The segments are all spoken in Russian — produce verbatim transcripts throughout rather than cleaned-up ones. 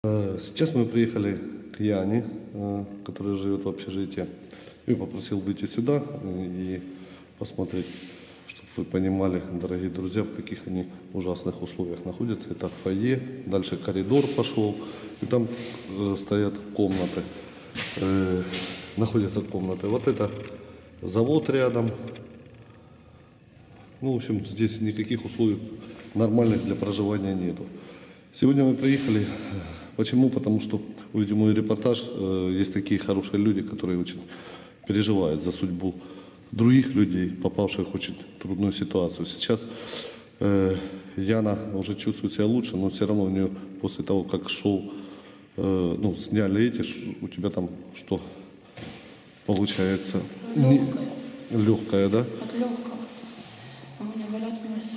Сейчас мы приехали к Яне, которая живет в общежитии. Я попросил выйти сюда и посмотреть, чтобы вы понимали, дорогие друзья, в каких они ужасных условиях находятся. Это фойе, дальше коридор пошел, и там э, стоят комнаты, э, находятся комнаты. Вот это завод рядом. Ну, в общем, здесь никаких условий нормальных для проживания нету. Сегодня мы приехали. Почему? Потому что, увидим мой репортаж, э, есть такие хорошие люди, которые очень переживают за судьбу других людей, попавших в очень трудную ситуацию. Сейчас э, Яна уже чувствует себя лучше, но все равно у нее после того, как шоу, э, ну, сняли эти, у тебя там что получается? Легкое. Не, легкое, да? От легкого. У меня болят мышцы.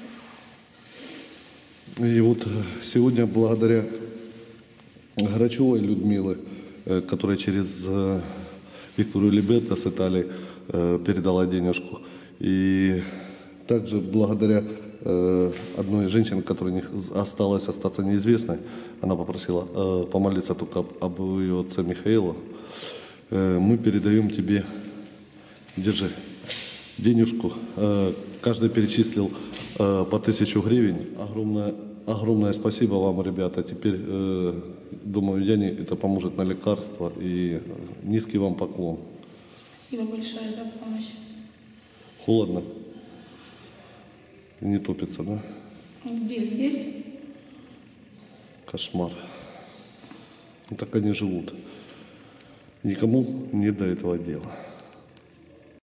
И вот сегодня благодаря Грачевой Людмилы, которая через Викторию Либерто с Италии передала денежку. И также благодаря одной женщине, которая не осталась остаться неизвестной, она попросила помолиться только об ее отце Михаилу. Мы передаем тебе, держи, денежку. Каждый перечислил по тысячу гривен. Огромное, огромное спасибо вам, ребята. Теперь, думаю, Яне это поможет на лекарства. И низкий вам поклон. Спасибо большое за помощь. Холодно? Не топится, да? Где? Здесь? Кошмар. Ну, так они живут. Никому не до этого дела.